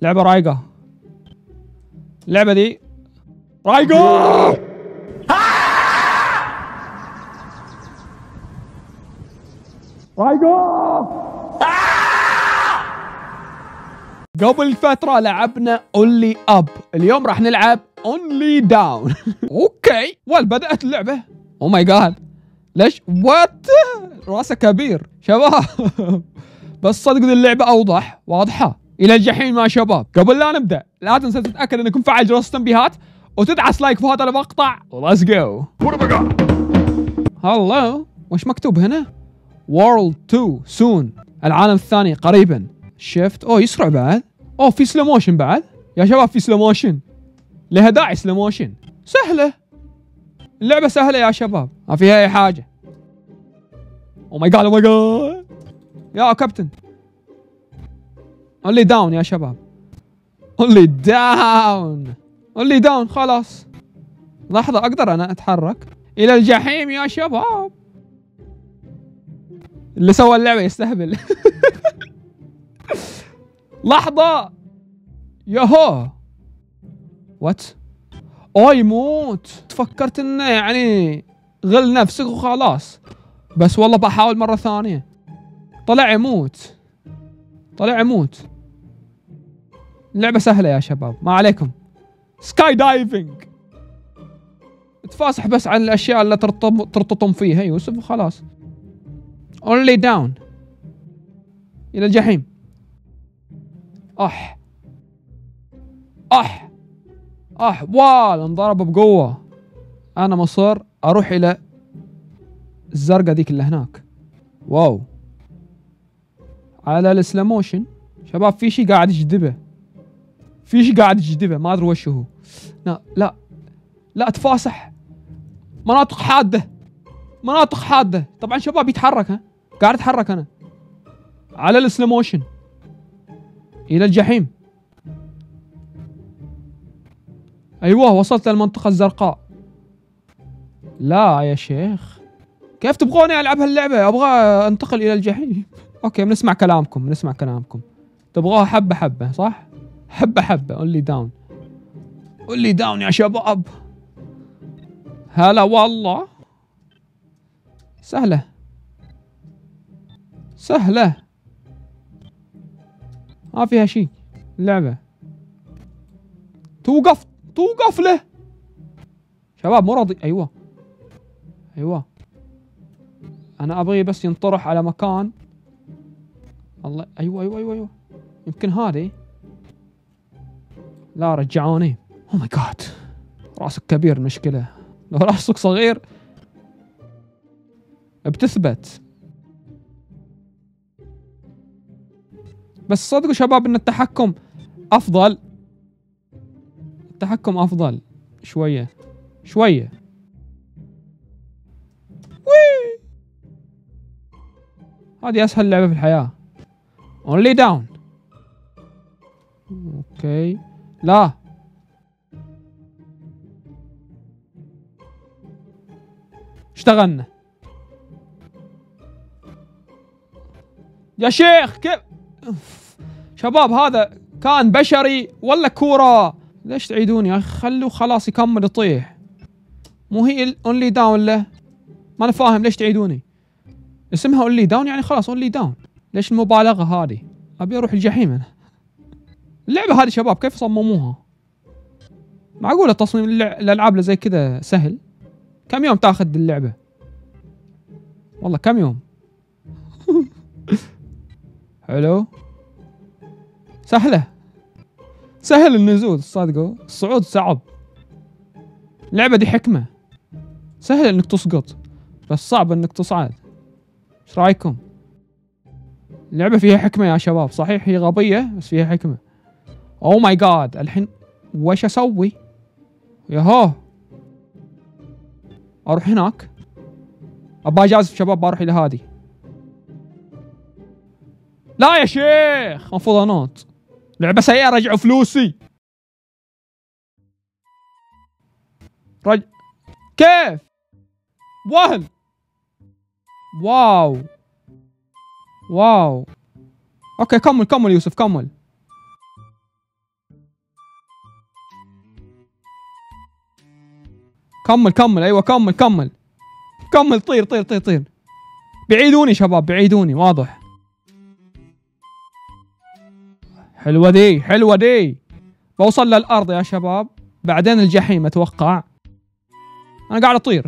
لعبة رايقة. اللعبة دي رايقة. رايقة. قبل فترة لعبنا اونلي اب، اليوم راح نلعب اونلي داون. اوكي، بدأت اللعبة. او ماي جاد، ليش وات راسه كبير شباب. بس صدقوا اللعبة اوضح واضحة الى الجحيم يا شباب. قبل لا نبدأ لا تنسى تتأكد انك مفعل جرس التنبيهات وتدعس لايك في هذا المقطع. وليتس جو. هلو، وش مكتوب هنا؟ World 2 soon، العالم الثاني قريبا. شفت يسرع بعد. في سلو موشن بعد يا شباب، في سلو موشن، لها داعي سلو موشن. سهلة اللعبة، سهلة يا شباب، ما فيها اي حاجة. او ماي جاد، او ماي جاد يا كابتن. اونلي داون يا شباب، اونلي داون، اونلي داون. خلاص لحظة، اقدر انا اتحرك الى الجحيم يا شباب. اللي سوى اللعبة يستهبل. لحظة ياهو، وات؟ يموت. فكرت انه يعني غل نفسك وخلاص، بس والله بحاول مرة ثانية. طلع يموت، طلع يموت. اللعبة سهلة يا شباب، ما عليكم. سكاي دايفنج، تفاسح بس عن الاشياء اللي ترتطم فيها يوسف وخلاص. اونلي داون، الى الجحيم. انضرب بقوة. انا مصر اروح الى الزرقاء ذيك اللي هناك. واو، على السلاموشن شباب. في شيء قاعد يجذبه، في شيء قاعد يجذبه، ما ادري وش هو. لا تفاسح. مناطق حادة، مناطق حادة. طبعا شباب يتحرك، قاعد اتحرك انا على السلاموشن الى الجحيم. ايوه، وصلت للمنطقة الزرقاء. لا يا شيخ، كيف تبغوني العب هاللعبة؟ ابغى انتقل الى الجحيم. اوكي، بنسمع كلامكم، بنسمع كلامكم. تبغوها حبة حبة صح؟ حبة حبة. اونلي داون، اونلي داون يا شباب. هلا والله. سهلة سهلة، ما فيها شيء اللعبة. توقف له شباب، مو راضي. ايوه انا ابغي بس ينطرح على مكان. الله، ايوه يمكن هذه. لا رجعوني. او ماي جاد، راسك كبير. المشكلة لو راسك صغير بتثبت. بس صدقوا شباب ان التحكم افضل، التحكم افضل شوية. وي، هذه اسهل لعبة في الحياة. اونلي داون. اوكي، لا اشتغلنا يا شيخ. كيف شباب؟ هذا كان بشري ولا كورة؟ ليش تعيدون يا اخي؟ خلوه خلاص يكمل يطيح. مو هي الاونلي داون له؟ ما انا فاهم ليش تعيدوني. اسمها اونلي داون يعني خلاص اونلي داون. ليش المبالغة هذه؟ ابي اروح الجحيم انا. اللعبة هذه شباب كيف صمموها؟ معقولة تصميم الالعاب زي كذا سهل؟ كم يوم تاخذ اللعبة؟ والله كم يوم. حلو، سهل النزول. صدقوا الصعود صعب. اللعبة دي حكمة، سهل انك تسقط بس صعب انك تصعد. ايش رايكم؟ اللعبة فيها حكمة يا شباب. صحيح هي غبية بس فيها حكمة. او ماي جاد، الحين وش اسوي؟ ياهو، اروح هناك. ابى اجازف شباب، بروح الى هذه. لا يا شيخ، المفروض انط. لعبة سيئة، رجعوا فلوسي. كيف؟ وهل. واو. اوكي كمل يوسف، كمل. كمل كمل، ايوه كمل كمل كمل، طير طير طير طير. بعيدوني شباب، بعيدوني واضح. حلوة دي، حلوة دي. بوصل للأرض يا شباب، بعدين الجحيم أتوقع. أنا قاعد أطير.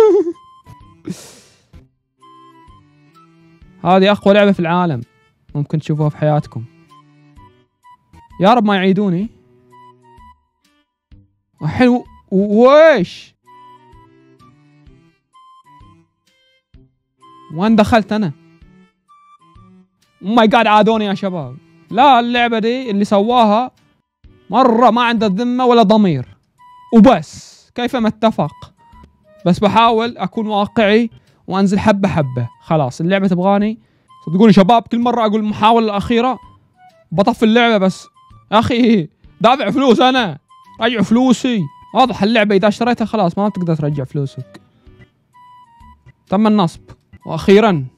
هذه أقوى لعبة في العالم، ممكن تشوفوها في حياتكم. يا رب ما يعيدوني. حلو. ويش وين دخلت أنا؟ ماي جاد، عادوني يا شباب. لا، اللعبة دي اللي سواها مرة ما عنده ذمة ولا ضمير وبس، كيفما اتفق. بس بحاول أكون واقعي وأنزل حبة حبة. خلاص اللعبة تبغاني. صدقوني شباب، كل مرة أقول المحاولة الأخيرة بطفي اللعبة. بس يا أخي دافع فلوس أنا، رجعوا فلوسي. واضح اللعبة إذا اشتريتها خلاص ما تقدر ترجع فلوسك. تم النصب. وأخيرا.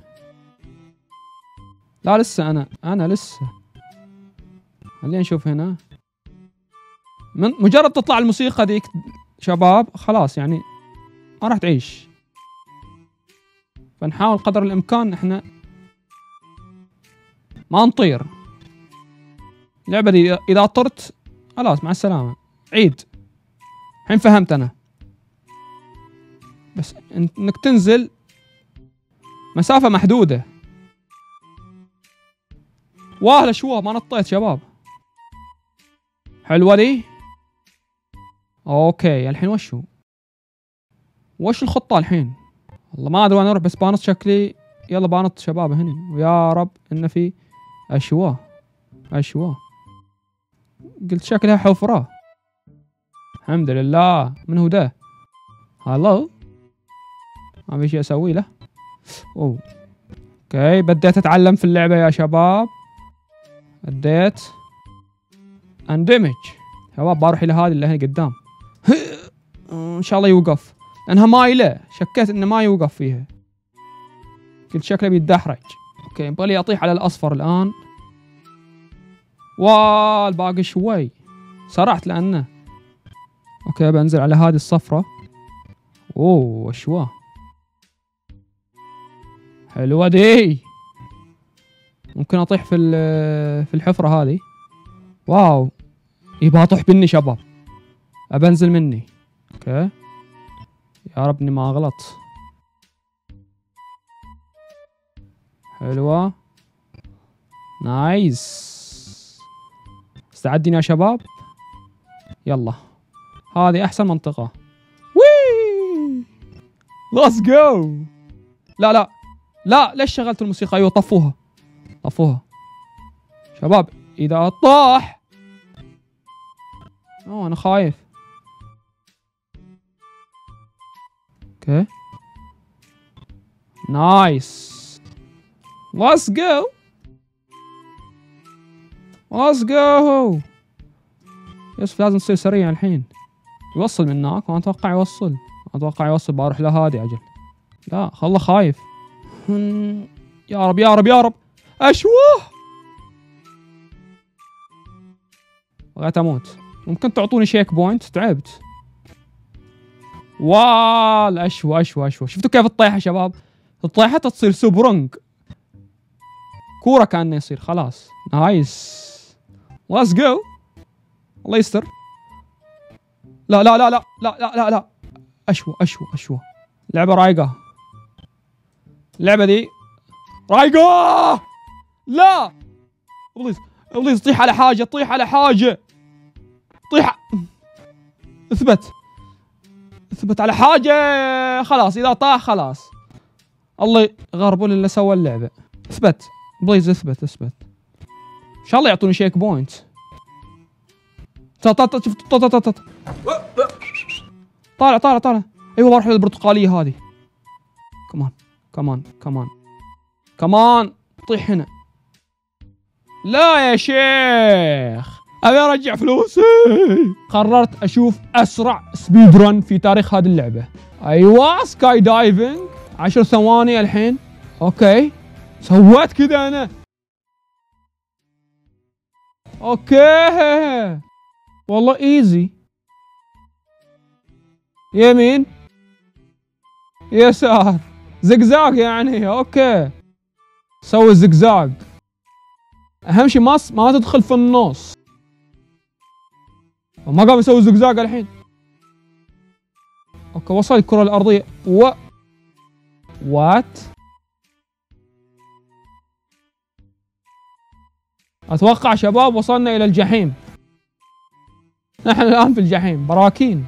لا لسه أنا لسه. خلينا نشوف هنا. من مجرد تطلع الموسيقى ذيك شباب خلاص يعني ما راح تعيش. فنحاول قدر الإمكان إحنا ما نطير. اللعبة دي إذا طرت خلاص مع السلامة، عيد. الحين فهمت أنا. بس إنك تنزل مسافة محدودة. واه شو ما نطيت شباب. حلوة دي. اوكي الحين وش الخطة الحين؟ والله ما ادري وين اروح، بس بانط شكلي. يلا بانط شباب هني، ويا رب ان في اشواء. قلت شكلها حفرة. الحمد لله. من هو ده؟ هالو. ما في شيء اسوي له. اوه اوكي، بديت اتعلم في اللعبة يا شباب. بديت اندمج شباب. بروح الى هذه اللي هنا قدام. ان شاء الله يوقف، لانها مايله. شكيت انه ما يوقف فيها، قلت شكله بيتدحرج. اوكي يبغى لي اطيح على الاصفر الان. والباقي شوي. سرعت لانه. اوكي بنزل على هذه الصفرة. اوه شواه. حلوة دي. ممكن اطيح في الحفرة هذه. واو، يبغى اطيح بني شباب. ابنزل مني. اوكي يا رب اني ما اغلط. حلوة. نايس. استعدين يا شباب. يلا هذه احسن منطقة. وي ليتس جو. لا لا لا، ليش شغلت الموسيقى؟ ايوه طفوها شباب. اذا طاح انا خايف. اوكي نايس. ليتس جو. يوسف لازم تصير سريع الحين. يوصل من هناك، وانا اتوقع يوصل. بروح لهادي اجل. لا والله خايف. يا رب يا رب يا رب. اشوه. بغيت اموت. ممكن تعطوني شيك بوينت؟ تعبت. اشوى. شفتوا كيف الطيحة يا شباب؟ الطيحة تصير سوبرونج. كورة كأنه يصير. خلاص نايس. ليتس جو. الله يستر. لا لا لا لا لا لا لا. اشوى. لعبة رايقة. اللعبة دي رايقة. لا بليز طيح على حاجة. اثبت على حاجة. خلاص إذا طاح خلاص الله يغربون اللي سوى اللعبة. اثبت بليز، اثبت. إن شاء الله يعطوني شيك بوينت. طالع. أيوة بروح للبرتقالية هذه. كمان. طيح هنا. لا يا شيخ، أبي أرجع فلوسي. قررت أشوف أسرع سبيد رن في تاريخ هذه اللعبة. أيوة سكاي دايفنج. 10 ثواني الحين. أوكي سويت كذا أنا. أوكي والله إيزي. يمين يسار، زقزاق يعني. اوكي سوي الزقزاق، اهم شيء ما تدخل في النص. وما قام يسوي زقزاق الحين. اوكي وصل الكرة الارضية وات. اتوقع شباب وصلنا الى الجحيم. نحن الان في الجحيم، براكين.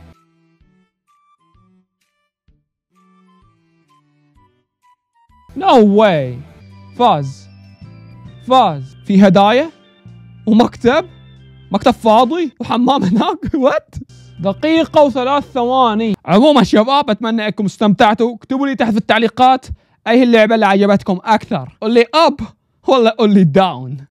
نو واي. فاز في هدايا ومكتب فاضي وحمام هناك. وات. دقيقة و3 ثواني. عموما شباب اتمنى انكم استمتعتوا. اكتبوا لي تحت في التعليقات اي اللعبة اللي عجبتكم اكثر. قول لي اب ولا قول لي داون.